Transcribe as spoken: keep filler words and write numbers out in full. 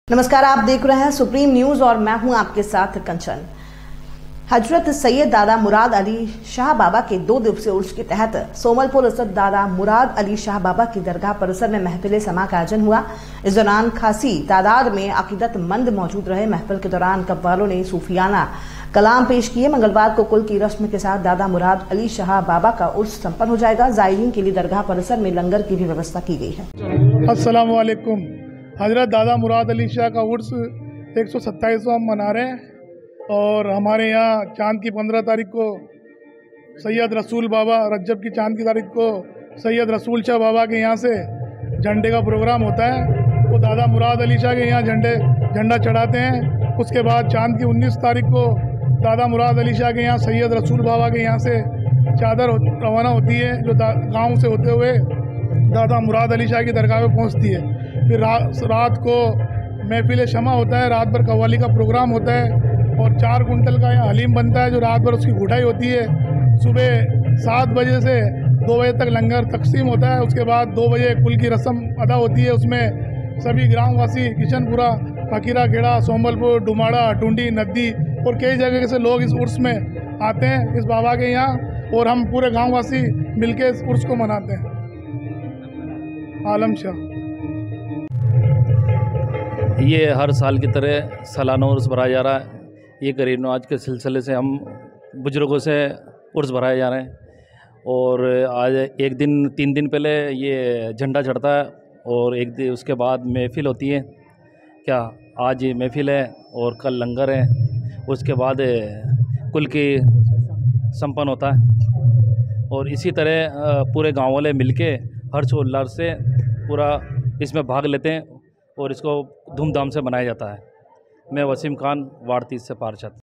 नमस्कार, आप देख रहे हैं सुप्रीम न्यूज और मैं हूं आपके साथ कंचन। हजरत सैयद दादा मुराद अली शाह बाबा के दो दिवसीय उर्स के तहत सोमलपुर स्थित दादा मुराद अली शाह बाबा की दरगाह परिसर में महफिल समा का आयोजन हुआ। इस दौरान खासी तादाद में अकीदतमंद मौजूद रहे। महफिल के दौरान कव्वालों ने सूफियाना कलाम पेश किए। मंगलवार को कुल की रस्म के साथ दादा मुराद अली शाह बाबा का उर्स संपन्न हो जाएगा। जायरीन के लिए दरगाह परिसर में लंगर की भी व्यवस्था की गई है। अस्सलाम वालेकुम। हजरत दादा मुराद अली शाह का उर्स एक सौ सत्ताईसवां हम मना रहे हैं और हमारे यहाँ चांद की पंद्रह तारीख को सैयद रसूल बाबा, रज्जब की चांद की तारीख को सैयद रसूल शाह बाबा के यहाँ से झंडे का प्रोग्राम होता है। वो दादा मुराद अली शाह के यहाँ झंडे झंडा चढ़ाते हैं। उसके बाद चांद की उन्नीस तारीख को दादा मुराद अली शाह के यहाँ सैयद रसूल बाबा के यहाँ से चादर रवाना होती है, जो गाँव से होते हुए दादा मुराद अली शाह की दरगाह में पहुँचती है। फिर रा, रात को महफिल शमा होता है, रात भर कव्वाली का प्रोग्राम होता है और चार कुंटल का यहाँ हलीम बनता है, जो रात भर उसकी घुटाई होती है। सुबह सात बजे से दो बजे तक लंगर तकसीम होता है। उसके बाद दो बजे कुल की रस्म अदा होती है। उसमें सभी ग्रामवासी किशनपुरा, फकीरा खेड़ा, सोमलपुर, डुमाड़ा, टुंडी, नदी और कई जगह से लोग इस उर्स में आते हैं, इस बाबा के यहाँ, और हम पूरे गाँववासी मिलकर इस उर्स को मनाते हैं। आलम शाह। ये हर साल की तरह सालाना उर्स भराया जा रहा है। ये गरीब नवाज के सिलसिले से हम बुजुर्गों से उर्स भराए जा रहे हैं और आज एक दिन तीन दिन पहले ये झंडा चढ़ता है और एक दिन उसके बाद महफिल होती है। क्या आज महफिल है और कल लंगर है। उसके बाद कुल की संपन्न होता है और इसी तरह पूरे गाँव वाले मिलके हर्षोल्लास से पूरा इसमें भाग लेते हैं और इसको धूमधाम से मनाया जाता है। मैं वसीम खान, वार्ड तीस से पार्षद।